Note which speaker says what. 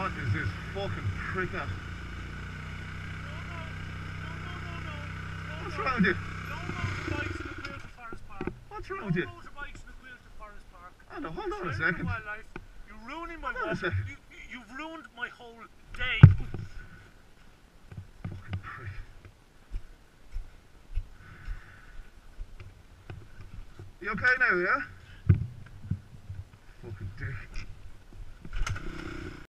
Speaker 1: What is this fucking prick at?
Speaker 2: No.
Speaker 1: What's wrong with you?
Speaker 2: No motorbikes in the Quilter Forest Park.
Speaker 1: What's wrong with you?
Speaker 2: No motorbikes in the Quilter Forest Park.
Speaker 1: Oh, no, hold on a
Speaker 2: Saving
Speaker 1: second.
Speaker 2: wildlife. You're ruining my
Speaker 1: Hold on a
Speaker 2: walk.
Speaker 1: second.
Speaker 2: You've ruined my whole day.
Speaker 1: Fucking prick. You okay now, yeah?